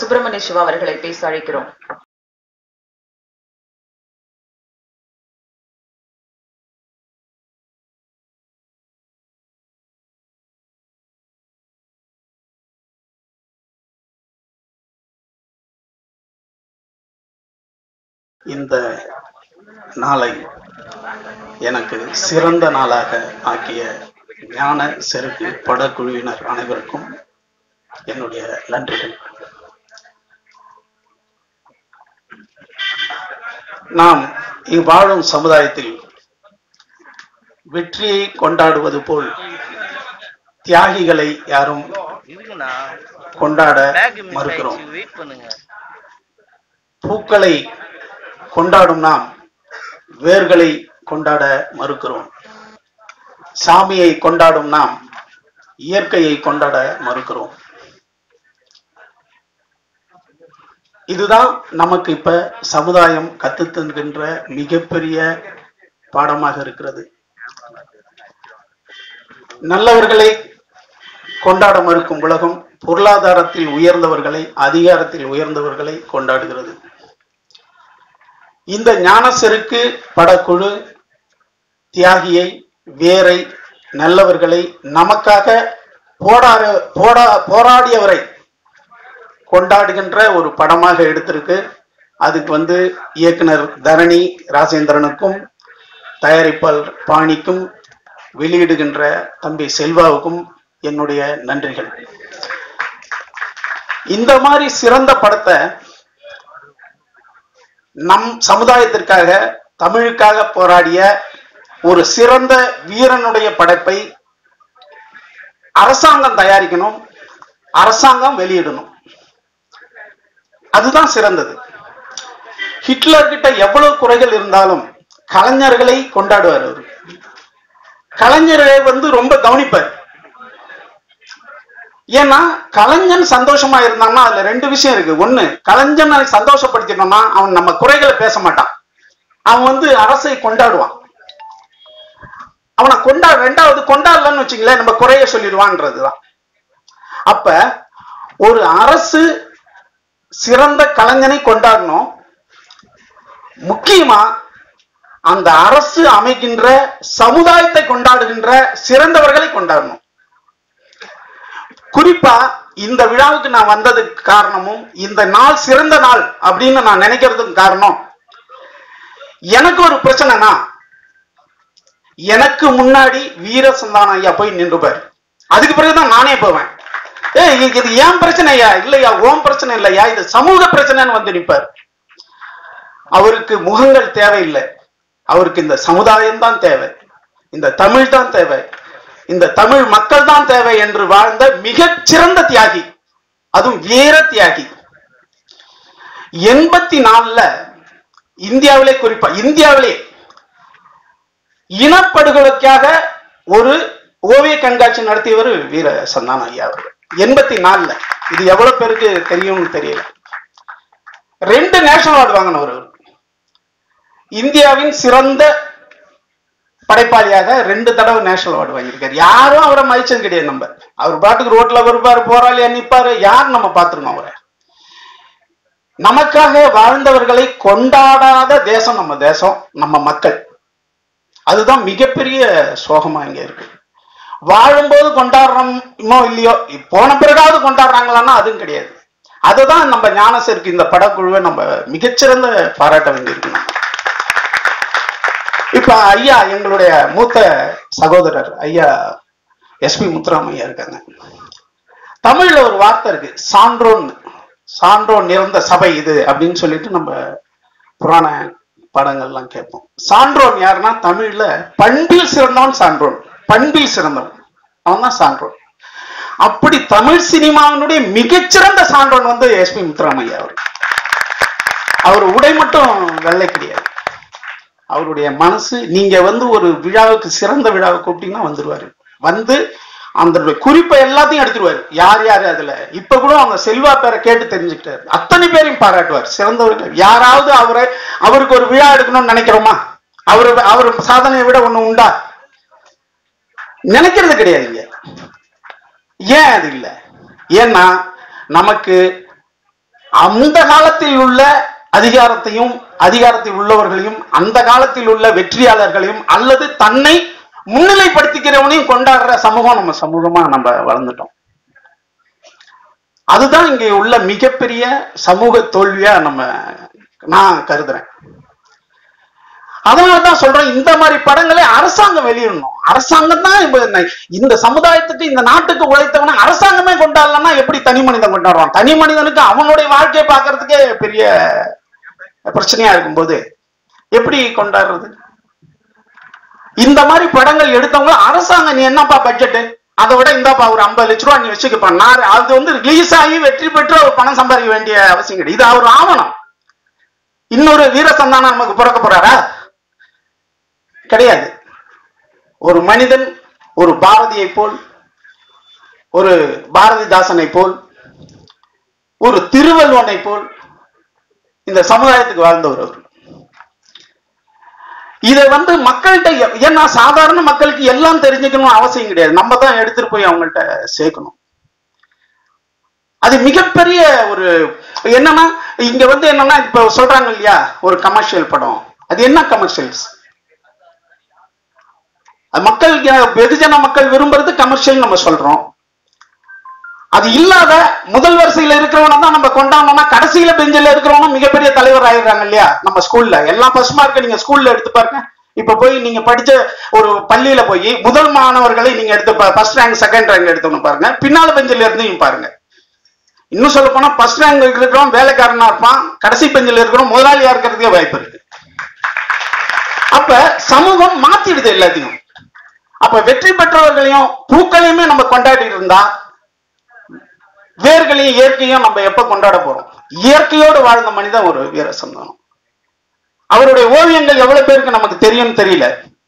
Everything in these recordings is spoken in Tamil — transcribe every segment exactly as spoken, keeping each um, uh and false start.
சுப்பிரமணிய சிவா அவர்களை பேச அழைக்கிறோம். இந்த நாளை எனக்கு சிறந்த நாளாக ஆக்கிய ஞான செருக்கு படக்குழுவினர் அனைவருக்கும் என்னுடைய நன்றிகள். நாம் இங்கு வாழும் சமுதாயத்தில் வெற்றியை கொண்டாடுவது போல் தியாகிகளை யாரும் கொண்டாட மறுக்கிறோம். பூக்களை கொண்டாடும் நாம் வேர்களை கொண்டாட மறுக்கிறோம். சாமியை கொண்டாடும் நாம் இயற்கையை கொண்டாட மறுக்கிறோம். இதுதான் நமக்கு இப்ப சமுதாயம் கத்துத்தன்கின்ற மிகப்பெரிய பாடமாக இருக்கிறது. நல்லவர்களை கொண்டாட மறுக்கும் உலகம் பொருளாதாரத்தில் உயர்ந்தவர்களை, அதிகாரத்தில் உயர்ந்தவர்களை கொண்டாடுகிறது. இந்த ஞான செருக்கு படக்குழு தியாகியை, வேரை, நல்லவர்களை, நமக்காக போராட போரா போராடியவரை கொண்டாடுகின்ற ஒரு படமாக எடுத்திருக்கு. அதுக்கு வந்து இயக்குனர் தரணி ராஜேந்திரனுக்கும், தயாரிப்பாளர் பாணிக்கும், வெளியிடுகின்ற தம்பி செல்வாவுக்கும் என்னுடைய நன்றிகள். இந்த மாதிரி சிறந்த படத்தை நம் சமுதாயத்திற்காக, தமிழுக்காக போராடிய ஒரு சிறந்த வீரனுடைய படைப்பை அரசாங்கம் தயாரிக்கணும், அரசாங்கம் வெளியிடணும். அதுதான் சிறந்தது. ஹிட்லர் கிட்ட எவ்வளவு குறைகள் இருந்தாலும் கலைஞர்களை கொண்டாடுவார். அவர் கலைஞரை வந்து ரொம்ப கவனிப்பார். ஏன்னா கலைஞன் சந்தோஷமா இருந்தான்னா அதுல ரெண்டு விஷயம் இருக்கு. ஒண்ணு, கலைஞனை சந்தோஷப்படுத்தினோம்னா அவன் நம்ம குறைகளை பேச மாட்டான், அவன் வந்து அரசை கொண்டாடுவான். அவனை கொண்டா ரெண்டாவது கொண்டாடலன்னு வச்சுங்களேன், நம்ம குறைய சொல்லிடுவான்றதுதான். அப்ப ஒரு அரசு சிறந்த கலைஞனை கொண்டாடணும். முக்கியமா அந்த அரசு அமைக்கின்ற சமுதாயத்தை கொண்டாடுகின்ற சிறந்தவர்களை கொண்டாடணும். குறிப்பா இந்த விழாவுக்கு நான் வந்ததுக்கு காரணமும், இந்த நாள் சிறந்த நாள் அப்படின்னு நான் நினைக்கிறதுக்கு காரணம், எனக்கு ஒரு பிரச்சனைனா எனக்கு முன்னாடி வீர சந்தானம் ஐயா போய் நின்றுப்பார். அதுக்கு பிறகுதான் நானே போவேன். ஏ இது ஏன் பிரச்சனையா? இல்லையா ஓம் பிரச்சனை இல்லையா, இது சமூக பிரச்சனைன்னு வந்து நிற்பார். அவருக்கு முகங்கள் தேவையில்லை, அவருக்கு இந்த சமுதாயம் தான் தேவை, இந்த தமிழ் தான் தேவை, இந்த தமிழ் மக்கள் தான் தேவை என்று வாழ்ந்த மிகச் சிறந்த தியாகி, அதுவும் வீர தியாகி. எண்பத்தி நாலுல இந்தியாவிலே, குறிப்பா இந்தியாவிலே இனப்படுகொலைக்காக ஒரு ஓவிய கண்காட்சி நடத்தியவர் வீர சந்தானம் ஐயா அவர்கள். எண்பத்தி நாலுல இது எவ்வளவு பேருக்கு தெரியும்னு தெரியல. ரெண்டு நேஷனல் அவார்டு வாங்கினவர். இந்தியாவின் சிறந்த படைப்பாளியாக ரெண்டு தடவை நேஷனல் அவார்டு வாங்கியிருக்காரு. யாரும் அவரை மதிச்சது கிடையாது. நம்ம அவர் பாட்டுக்கு ரோட்ல வருவாரு, போராளியா நிற்பாரு, யார் நம்ம பார்த்துருக்கோம் அவரை. நமக்காக வாழ்ந்தவர்களை கொண்டாடாத தேசம் நம்ம தேசம், நம்ம மக்கள். அதுதான் மிகப்பெரிய சோகமா இங்க இருக்கு. வாழும்போது கொண்டாடுறோமோ இல்லையோ, போன பிறகாவது கொண்டாடுறாங்களான்னா அதுவும் கிடையாது. அதுதான் நம்ம ஞான செருக்கு இந்த படக்குழுவை நம்ம மிகச்சிறந்த பாராட்ட வேண்டியிருக்கணும். இப்ப ஐயா, எங்களுடைய மூத்த சகோதரர் ஐயா எஸ் பி முத்துராமையா இருக்காங்க. தமிழ்ல ஒரு வார்த்தை இருக்கு, சான்றோன். சான்றோன் நிறந்த சபை இது அப்படின்னு சொல்லிட்டு நம்ம புராண படங்கள்லாம் கேட்போம். சான்றோன் யாருன்னா தமிழ்ல பண்பில் சிறந்தவன் சான்றோன், பண்பில் சிறந்தவன் அவன் தான் சான்றோன். அப்படி தமிழ் சினிமாவினுடைய மிகச்சிறந்த சான்றோன் வந்து எஸ் பி முத்துராமையா அவர். அவர் உடை மட்டும் வெள்ளை கிடையாது, அவருடைய மனசு. நீங்க வந்து ஒரு விழாவுக்கு, சிறந்த விழாவை கூப்பிட்டீங்கன்னா வந்துருவாரு. வந்து அந்த குறிப்பை எல்லாத்தையும் எடுத்துருவாரு, யார் யாரு அதுல. இப்ப கூட அவங்க செல்வா பேரை கேட்டு தெரிஞ்சுக்கிட்டாரு. அத்தனை பேரையும் பாராட்டுவார், சிறந்தவர்கள். யாராவது அவரை அவருக்கு ஒரு விழா எடுக்கணும்னு நினைக்கிறோமா? அவரு அவர் சாதனையை விட ஒண்ணு உண்டா? நினைக்கிறது கிடையாதுங்க. ஏன் அது இல்லை? ஏன்னா நமக்கு அந்த காலத்தில் உள்ள அதிகாரத்தையும் அதிகாரத்தில் உள்ளவர்களையும் அந்த காலத்தில் உள்ள வெற்றியாளர்களையும் அல்லது தன்னை முன்னிலைப்படுத்திக்கிறவனையும் கொண்டாடுற சமூகம் நம்ம சமூகமா நம்ம வளர்ந்துட்டோம். அதுதான் இங்க உள்ள மிகப்பெரிய சமூக தோல்வியா நம்ம நான் கருதுறேன். அதனாலதான் சொல்றேன், இந்த மாதிரி படங்களை அரசாங்கம் வெளியிடணும். அரசாங்கம் தான் இந்த சமுதாயத்துக்கு இந்த நாட்டுக்கு உழைத்தவன அரசாங்கமே கொண்டாடலன்னா எப்படி தனி மனிதன் கொண்டாடுவான்? தனி மனிதனுக்கு அவனுடைய வாழ்க்கையை பார்க்கறதுக்கே பெரிய பிரச்சனையா இருக்கும்போது எப்படி கொண்டாடுறது? இந்த மாதிரி படங்கள் எடுத்தவங்க அரசாங்கம், நீ என்னப்பா பட்ஜெட், அதை விட இந்தாப்பா ஒரு ஐம்பது லட்ச ரூபா நீ வச்சுக்கப்பா, நான் அது வந்து ரிலீஸ் ஆகி வெற்றி பெற்று அவர் பணம் சம்பாதிக்க வேண்டிய அவசியம் கிடையாது. இது அவர் ஆவணம். இன்னொரு வீரசந்தானம் நமக்கு பிறக்க போறாரா? கிடையாது. ஒரு மனிதன் ஒரு பாரதியை போல், ஒரு பாரதிதாசனை போல், ஒரு திருவள்ளுவனை போல் இந்த சமுதாயத்துக்கு வாழ்ந்தவர் அவர். இதை வந்து மக்கள்கிட்ட, ஏன்னா சாதாரண மக்களுக்கு எல்லாம் தெரிஞ்சுக்கணும் அவசியம் கிடையாது. நம்ம தான் எடுத்துட்டு போய் அவங்கள்ட்ட சேர்க்கணும். அது மிகப்பெரிய ஒரு என்னன்னா, இங்க வந்து என்னன்னா இப்ப சொல்றாங்க இல்லையா, ஒரு கமர்ஷியல் படம். அது என்ன கமர்ஷியல்ஸ்? மக்களுக்கு வெகுஜன மக்கள் விரும்புறது கமர்ஷியல் நம்ம சொல்றோம். அது இல்லாத முதல் வரிசையில இருக்கிறவன தான் நம்ம கொண்டாடணும்னா கடைசியில பெஞ்சில இருக்கிறவங்க மிகப்பெரிய தலைவர் ஆயிடுறாங்க இல்லையா? நம்ம ஸ்கூல்ல எல்லாம் ஃபர்ஸ்ட் மார்க் நீங்க ஸ்கூல்ல எடுத்து பாருங்க. இப்ப போய் நீங்க படிச்ச ஒரு பள்ளியில போய் முதல் மாணவர்களை நீங்க எடுத்து ஃபர்ஸ்ட் ரேங்க் செகண்ட் ரேங்க் எடுத்து பாருங்க, பின்னால பெஞ்சில இருந்து பாருங்க. இன்னும் சொல்ல போனா ஃபர்ஸ்ட் ரேங்க் இருக்கிறவன் வேலைக்காரனா இருப்பான், கடைசி பெஞ்சில இருக்கிறவன் முதலாளியா இருக்கிறதுக்கே வாய்ப்பு இருக்கு. அப்ப சமூகம் மாத்திடுது எல்லாத்தையும். அப்ப வெற்றி பெற்றவர்களையும் பூக்களையுமே நம்ம கொண்டாடி இருந்தா வேர்களையும் இயற்கையும் நம்ம எப்ப கொண்டாட போறோம்? இயற்கையோடு வாழ்ந்த மனிதன் ஒரு வீரசந்தானம். அவருடைய ஓவியங்கள் எவ்வளவு பேருக்கு நமக்கு தெரியும் தெரியல.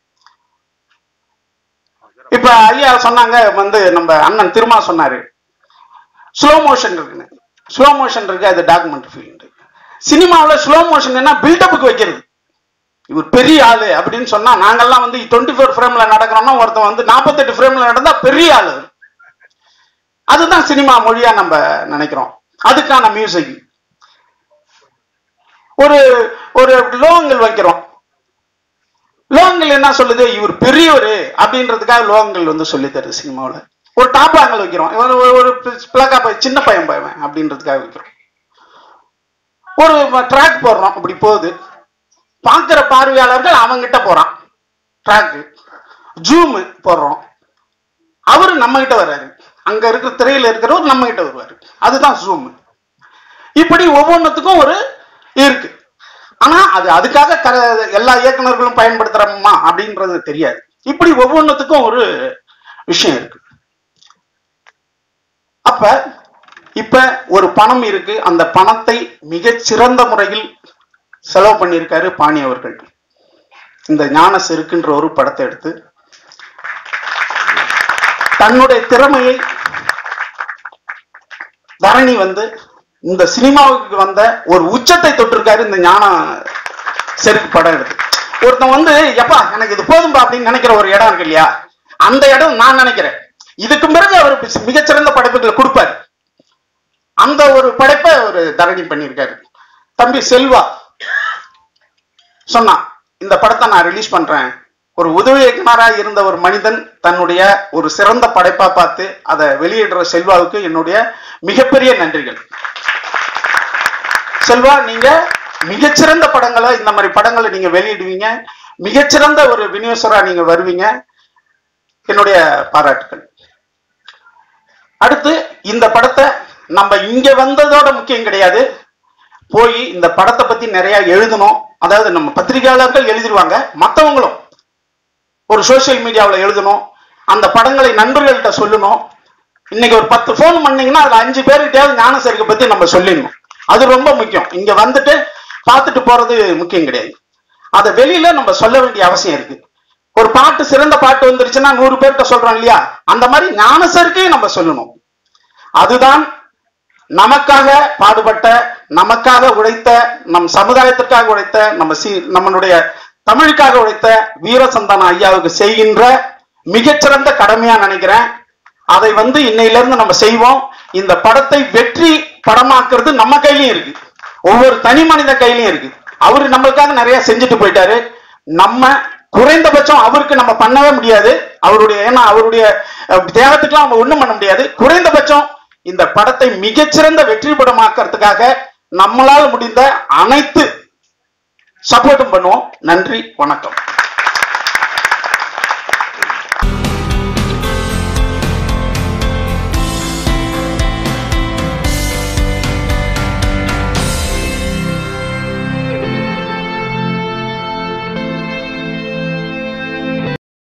இப்ப ஐயா சொன்னாங்க, வந்து நம்ம அண்ணன் திருமா சொன்னாரு ஸ்லோ மோஷன் இருக்குன்னு. ஸ்லோ மோஷன் இருக்கு, அது டாக்குமெண்ட்ரி ஃபீல்டு. சினிமாவில் ஸ்லோ மோஷன் என்ன, பில்டப்புக்கு வைக்கிறது. இவர் பெரிய ஆளு அப்படின்னு சொன்னா, நாங்கெல்லாம் வந்து டுவெண்ட்டி ஃபோர் ஃப்ரேம்ல நடக்கிறோம்னா ஒருத்தன் வந்து நாற்பத்தெட்டு ஃப்ரேம்ல நடந்தா பெரிய ஆளு. அதுதான் சினிமா மொழியா நம்ம நினைக்கிறோம். அதுக்கான மியூசிக் ஒரு ஒரு லோகங்கள் வைக்கிறோம். லோகங்கள் என்ன சொல்லுது, இவர் பெரியவர் அப்படின்றதுக்காக லோகங்கள் வந்து சொல்லி தருது சினிமாவில். ஒரு டாப் ஆங்கல் வைக்கிறோம், ஒரு பிளக்கா சின்ன பையன் பையன் அப்படின்றதுக்காக வைக்கிறோம். ஒரு ட்ராக் போடுறோம், அப்படி போகுது. பார்க்கிற பார்வையாளர்கள் அவங்கிட்ட போறான் ட்ராக். ஜூம் போடுறோம், அவரு நம்ம கிட்ட வர்றாரு. அங்க இருக்கிற திரையில இருக்கிறவர் நம்ம கிட்ட வருவாரு, அதுதான் ஜூம். இப்படி ஒவ்வொன்றுத்துக்கும் ஒரு இருக்கு. ஆனா அது அதுக்காக எல்லா இயக்குநர்களும் பயன்படுத்துறோமா அப்படின்றது தெரியாது. இப்படி ஒவ்வொன்றுத்துக்கும் ஒரு விஷயம் இருக்கு. அப்ப இப்ப ஒரு பணம் இருக்கு, அந்த பணத்தை மிகச்சிறந்த முறையில் செலவு பண்ணியிருக்காரு பாணி அவர்கள். இந்த ஞான செருக்குன்ற ஒரு படத்தை எடுத்து தன்னுடைய திறமையை தரணி வந்து இந்த சினிமாவுக்கு வந்த ஒரு உச்சத்தை தொட்டிருக்காரு இந்த ஞான செருக்கு படம் எடுத்து. ஒருத்தன் வந்து எப்பா எனக்கு இது போதும்பா அப்படின்னு நினைக்கிற ஒரு இடம் இருக்கு இல்லையா, அந்த இடம் நான் நினைக்கிறேன். இதுக்கு பிறகு அவர் மிகச்சிறந்த படைப்புகளை கொடுப்பாரு. அந்த ஒரு படைப்பை ஒரு தரணி பண்ணியிருக்காரு. தம்பி செல்வா சொன்னா, இந்த படத்தை நான் ரிலீஸ் பண்றேன். ஒரு உதவி இயக்குனராக இருந்த ஒரு மனிதன் தன்னுடைய ஒரு சிறந்த படைப்பா பார்த்து அதை வெளியிடுற செல்வாவுக்கு என்னுடைய மிகப்பெரிய நன்றிகள். செல்வா, நீங்க மிகச்சிறந்த படங்களை, இந்த மாதிரி படங்களை நீங்க வெளியிடுவீங்க, மிகச்சிறந்த ஒரு விநியோகரா நீங்க வருவீங்க, என்னுடைய பாராட்டுக்கள். அடுத்து இந்த படத்தை நம்ம இங்க வந்ததோட முக்கியம் கிடையாது, போய் இந்த படத்தை பத்தி நிறைய எழுதணும். அதாவது நம்ம பத்திரிகையாளர்கள் எழுதிடுவாங்க, மற்றவங்களும் ஒரு சோசியல் மீடியாவில் எழுதணும், அந்த படங்களை நண்பர்கள்ட்ட சொல்லணும். இன்னைக்கு ஒரு பத்து போன் பண்ணீங்கன்னா அதுல அஞ்சு பேருக்கிட்டையாவது ஞானசேகரை பத்தி நம்ம சொல்லிடணும். அது ரொம்ப முக்கியம். இங்க வந்துட்டு பார்த்துட்டு போறது முக்கியம் கிடையாது, அதை வெளியில நம்ம சொல்ல வேண்டிய அவசியம் இருக்கு. ஒரு பாட்டு சிறந்த பாட்டு வந்துருச்சுன்னா நூறு பேர்கிட்ட சொல்றோம் இல்லையா, அந்த மாதிரி ஞானசேகரையும் நம்ம சொல்லணும். அதுதான் நமக்காக பாடுபட்ட, நமக்காக உழைத்த, நம் சமுதாயத்திற்காக உழைத்த, நம்ம சி நம்மளுடைய தமிழுக்காக உழைத்த வீரசந்தான ஐயாவுக்கு செய்கின்ற மிகச்சிறந்த கடமையா நினைக்கிறேன். அதை வந்து இன்னையிலிருந்து நம்ம செய்வோம். இந்த படத்தை வெற்றி படமாக்குறது நம்ம கையிலயும் இருக்கு, ஒவ்வொரு தனி மனித கையிலயும் இருக்கு. அவரு நம்மளுக்காக நிறைய செஞ்சுட்டு போயிட்டாரு. நம்ம குறைந்தபட்சம் அவருக்கு நம்ம பண்ணவே முடியாது, அவருடைய ஏன்னா அவருடைய தேவத்துக்குலாம் நம்ம ஒண்ணும் பண்ண முடியாது. குறைந்தபட்சம் இந்த படத்தை மிகச்சிறந்த வெற்றி படமாக்குறதுக்காக நம்மளால் முடிந்த அனைத்து சப்போர்ட்டும் பண்ணுவோம். நன்றி, வணக்கம்.